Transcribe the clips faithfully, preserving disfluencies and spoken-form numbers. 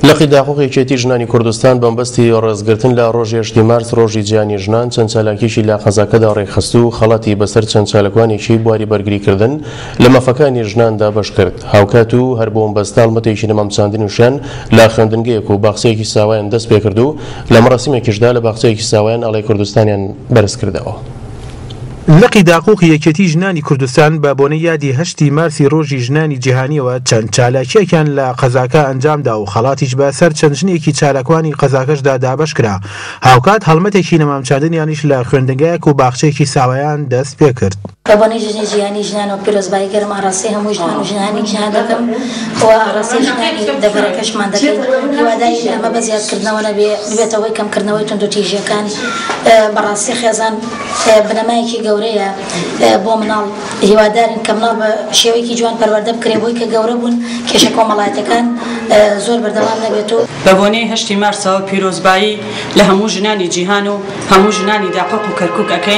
لەقی داخۆقێکی ژنانی کوردستان بەمبەستی ڕێزگرتن لە ڕۆژی هەشتی مارس ڕۆژی جیهانی ژنان چەند چالاکیشی لە قەزاکەدا ڕێکخست و خەڵەتی بەسەر چەند چالەکوانێکی بواری بەرگریکردن لە مەفەکانی ژناندا بەش کرد. هاوکات و هەر بۆ مەبەست هەڵمەتێکی نەمامچاندنی وشیان لە خوێندنگەیەک و باخچەیەکی ساوایان دەست پێ کرد و لە مەراسیمێکیشدا لە باخچەیەکی ساوایان ئەڵێ کوردستانیان بەرز کردەوە. لەقی داخۆقی یەکێتی ژنانی کوردستان بە بۆنەی یادی هەشتی مارسی ڕۆژی ژنانی جیهانیەوە چەند چالاکیەکیان لە قەزاکە ئەنجامدا و خەڵاتیش بەسەر چەند ژنێکی چالاکوانی قەزاکەشدا دابەش کرا. هاوکات هەڵمەتێکی نەمامچاندنیانیش لە خوێندنگەیەک و باخچەیەکی ساوایان دەست پێ کرد. بەبوونی ژنی جیهانی ژنان و پیرۆزبایی گەرم ئاڕاستی هەموو ژنان و ژنانی جیهان دەکەم و ئاڕاستی ژنانی دەبەرەکەشمان دەکەین. هیواداری ئەمە بە زیادکردنەوە نەبێ ببێتەوەی کەمکردنەوەی تونند و تیژەکان. بەڕاستی خێزان بنەمایەکی گەورەیە بۆ مناڵ. هیوادارین کە مناڵ بە شێوەیەکی جوان پەروەردە بکرێ بۆی کە گەورە بوون کێشە کۆمەڵایەتەکان زۆر بەردەوام نەبێت و بە بۆنەی هەشتی مارسەوە پیرۆزبایی لە هەموو ژنانی جیهان و هەموو ژنانی داقۆق و کەرکوک ئەکەین.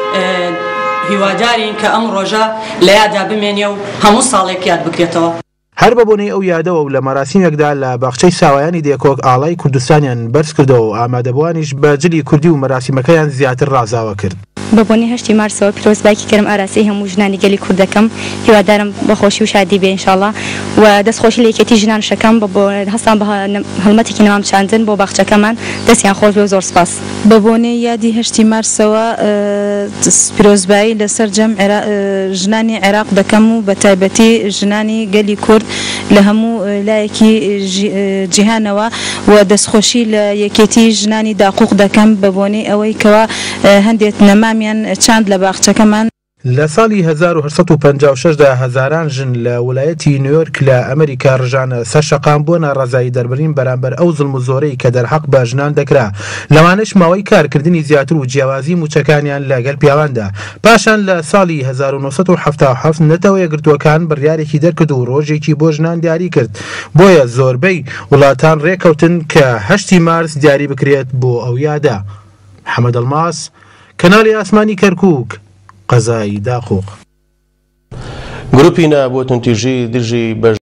هیوادارین کە ئەم ڕۆژە لە یادا بمێنێ و هەموو ساڵێک یاد بکرێتەوە. هەر بە بۆنەی ئەو یادەوە و لە مەراسیمێکدا لە باخچەی ساوایانی دێکۆک ئاڵای کوردستانیان بەرز کردەوە و ئامادەبوانیش بە جلی کوردی و مەراسیمەکەیان زیاتر ڕازاوە کرد. بەبوونی هەشتی مارسەوە پیرۆزبایکی کەرم ئاراسی هەموو ژنانی گەلی کوردەکەم. هیوادارم بەخۆشی و شادی بێ ئینشاڵڵا و دەستخۆشی لە یەکێتی ژنان شەکەم بە هەستان بە هەڵمەتێکی نەمامچاندن بۆ باخچەکەمان دەستیان خۆش بێ و زۆر سپاس. بەبوونەی یادی هەشتی مارسەوە پیرۆزبایی لەسەر جەم ژنانی عێراق دەکەم و بە تایبەتی ژنانی گەلی کورد لە هەموو لایەکی جیهانەوە و دەستخۆشی لە یەکێتی ژنانی داقوق دەکەم بە بۆنەی ئەوەی کەوا هەندێک نەمامیان چاند لە باخچەکەمان. لە ساڵی هەزار و هەشت سەد و پەنجا و شەشدا هەزاران ژن لە وڵایەتی نیویۆرک لە ئەمریکا ڕژانە سەر شەقام بۆ ناڕەزایی دەربڕین بەرامبەر ئەو زڵم و زۆرەی کە دەرحەق بە ژنان دەکرا. لەوانش ماوەی کارکردنی زیاتر و جیاوازی موچەکانیان لەگەڵ پیاواندا. پاشان لە ساڵی هەزار و نۆ سەد و حەفتا و حەفت نەتەوە یەکگرتووەکان بڕیارێکی دەرکرد و ڕۆژێکی بۆ ژنان دیاری کرد. بۆیە زۆربەی وڵاتان ڕێکەوتن کە هەشتی مارس دیاری بکرێت بۆ ئەو یادە. محمد الماس، کەناڵی ئاسمانی کەرکوک، قەزای داخۆق. گروپی نابوتون تیژی دژی